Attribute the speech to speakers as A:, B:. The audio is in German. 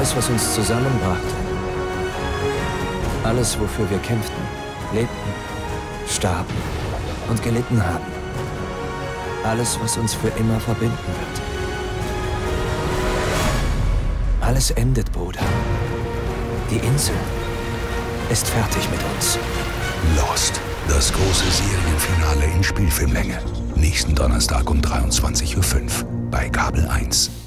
A: Alles, was uns zusammenbrachte. Alles, wofür wir kämpften, lebten, starben und gelitten haben. Alles, was uns für immer verbinden wird. Alles endet, Bruder. Die Insel ist fertig mit uns.
B: Lost. Das große Serienfinale in Spielfilmlänge. Nächsten Donnerstag um 23:05 Uhr bei Kabel 1.